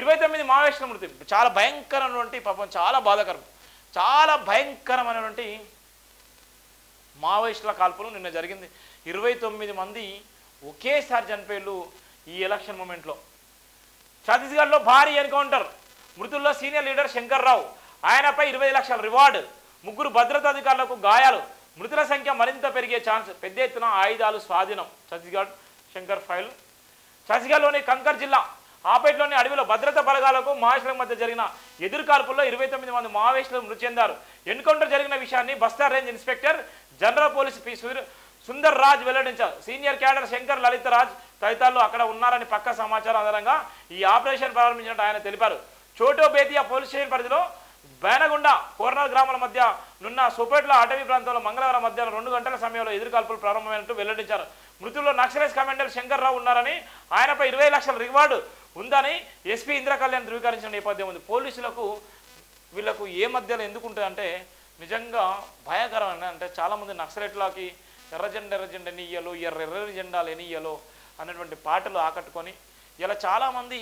29 మావోయిస్టుల మృతి. చాలా భయంకరమైనటువంటి పాపం, చాలా బాధాకరం, చాలా భయంకరమైనటువంటి మావోయిస్టుల కాల్పులు నిన్న జరిగింది. 29 మంది ఒకేసారి చనిపోయారు ఈ ఎలక్షన్ మూమెంట్లో. ఛత్తీస్గఢ్లో భారీ ఎన్కౌంటర్, మృతుల్లో సీనియర్ లీడర్ శంకర్ రావు, ఆయనపై 20 లక్షల రివార్డు, 3 భద్రతా అధికారులకు గాయాలు, మృతుల సంఖ్య మరింత పెరిగే ఛాన్స్, పెద్ద ఎత్తున ఆయుధాలు స్వాధీనం. ఛత్తీస్గఢ్ శంకర్ ఫైల్. ఛత్తీస్గఢ్లోని కంకర్ జిల్లా ఆపేట్లోని అడవిలో భద్రతా బలగాలకు మావోయిస్టుల మధ్య జరిగిన ఎదురుకాల్పుల్లో 29 మంది మావోయిస్టులు మృతి చెందారు. ఎన్కౌంటర్ జరిగిన విషయాన్ని Bastar range inspector general police P Sundar Raj వెల్లడించారు. సీనియర్ క్యాడర్ శంకర్ లలిత రాజ్ తదితరులు అక్కడ ఉన్నారని పక్క సమాచారం ఆధారంగా ఈ ఆపరేషన్ ప్రారంభించినట్టు ఆయన తెలిపారు. చోటో బేతియా పోలీస్ స్టేషన్ పరిధిలో బేనగుండ కోర్నర్ గ్రామాల మధ్య నున్న సోపేట్ల అటవీ ప్రాంతంలో మంగళవారం మధ్యాహ్నం 2 గంటల సమయంలో ఎదురుకాల్పులు ప్రారంభమైనట్టు వెల్లడించారు. మృతుల్లో నక్సలైట్ కమాండర్ శంకర్ రావు ఉన్నారని, ఆయనపై 20 లక్షల రివార్డు ఉందని ఎస్పీ ఇంద్ర కళ్యాణ్ ధృవీకరించిన నేపథ్యం ఉంది. పోలీసులకు వీళ్ళకు ఏ మధ్యలో ఎందుకుంటుందంటే నిజంగా భయంకరమైన, అంటే చాలామంది నక్సలైట్లకి ఎర్రజెండా ఎనియ్యలో, ఎర్ర జెండాలు ఎనియ్యలో అనేటువంటి పాటలు ఆకట్టుకొని ఇలా చాలామంది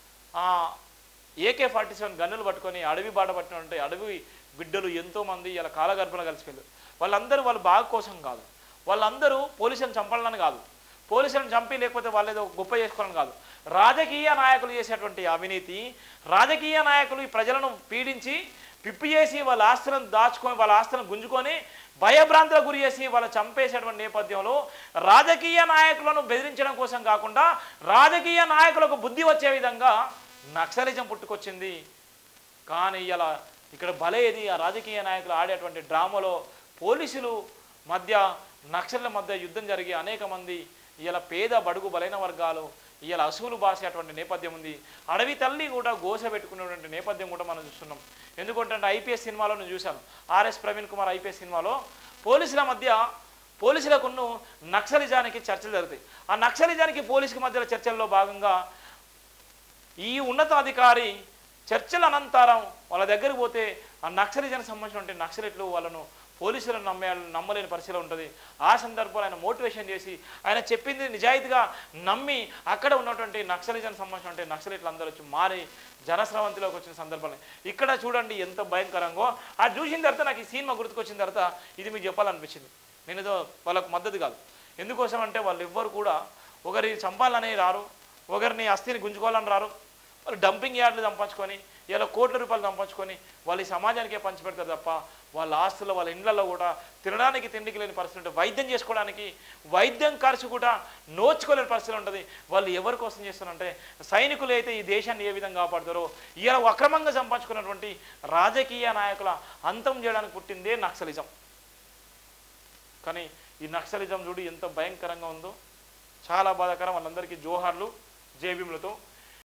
AK-47 గన్నులు పట్టుకొని అడవి బాట పట్టినటువంటి అడవి బిడ్డలు ఎంతోమంది ఇలా కాలగర్భన కలిసిపోయారు. వాళ్ళందరూ వాళ్ళ బాగు కోసం కాదు, వాళ్ళందరూ పోలీసులను చంపాలని కాదు, పోలీసులను చంపి లేకపోతే వాళ్ళు ఏదో గొప్ప చేసుకోవాలని కాదు. రాజకీయ నాయకులు చేసేటువంటి అవినీతి, రాజకీయ నాయకులు ఈ ప్రజలను పీడించి పిప్పి చేసి వాళ్ళ ఆస్తులను దాచుకొని, వాళ్ళ ఆస్తులను గుంజుకొని భయభ్రాంతులకు గురి చేసి వాళ్ళు చంపేసేటువంటి నేపథ్యంలో రాజకీయ నాయకులను బెదిరించడం కోసం కాకుండా రాజకీయ నాయకులకు బుద్ధి వచ్చే విధంగా నక్సలిజం పుట్టుకొచ్చింది. కానీ ఇలా ఇక్కడ భలేది ఆ రాజకీయ నాయకులు ఆడేటువంటి డ్రామాలో పోలీసులు మధ్య నక్సల మధ్య యుద్ధం జరిగి అనేక మంది ఇలా పేద బడుగు బలైన వర్గాలు ఇలా అసూలు బాసేటువంటి నేపథ్యం ఉంది. అడవి తల్లి కూడా గోస పెట్టుకునేటువంటి నేపథ్యం కూడా మనం చూస్తున్నాం. ఎందుకంటే IPS సినిమాలో నేను చూశాను, RS ప్రవీణ్ కుమార్ IPS సినిమాలో పోలీసుల మధ్య పోలీసులకును నక్సలిజానికి చర్చలు జరుగుతాయి. ఆ నక్సలిజానికి పోలీసుల మధ్య చర్చల్లో భాగంగా ఈ ఉన్నతాధికారి చర్చల అనంతరం వాళ్ళ దగ్గరికి పోతే ఆ నక్సలిజానికి సంబంధించినటువంటి నక్సలైట్లు వాళ్ళను పోలీసులను నమ్మలేని పరిస్థితిలో ఉంటుంది. ఆ సందర్భంలో ఆయన మోటివేషన్ చేసి ఆయన చెప్పింది నిజాయితీగా నమ్మి అక్కడ ఉన్నటువంటి నక్సలిజానికి సంబంధించినటువంటి నక్సలైట్లు అందరూ వచ్చి మారి జనస్రవంతిలోకి వచ్చిన సందర్భంలో ఇక్కడ చూడండి ఎంత భయంకరంగా. అది చూసిన తర్వాత నాకు ఈ సినిమా గుర్తుకొచ్చిన తర్వాత ఇది మీకు చెప్పాలనిపించింది. నేను ఏదో వాళ్ళకు మద్దతు కాదు, ఎందుకోసం అంటే వాళ్ళు ఎవ్వరు కూడా ఒకరి చంపాలని రారు, ఒకరిని అస్థిని గుంజుకోవాలని రారు. వాళ్ళు డంపింగ్ యార్డులు సంపాదించుకొని ఇలా కోట్ల రూపాయలు సంపాదించుకొని వాళ్ళు ఈ సమాజానికే పంచిపెడతారు తప్ప వాళ్ళ ఆస్తులు వాళ్ళ ఇండ్లలో కూడా తినడానికి తిండికి లేని పరిస్థితి ఉంటుంది, వైద్యం చేసుకోవడానికి వైద్యం ఖర్చు కూడా నోచుకోలేని పరిస్థితి ఉంటుంది. వాళ్ళు ఎవరి కోసం చేస్తారంటే సైనికులు అయితే ఈ దేశాన్ని ఏ విధంగా కాపాడుతారో ఇలా అక్రమంగా సంపాదించుకున్నటువంటి రాజకీయ నాయకుల అంతం చేయడానికి పుట్టిందే నక్సలిజం. కానీ ఈ నక్సలిజం చూడు ఎంత భయంకరంగా ఉందో, చాలా బాధాకరం. వాళ్ళందరికీ జోహార్లు జేబీములతో.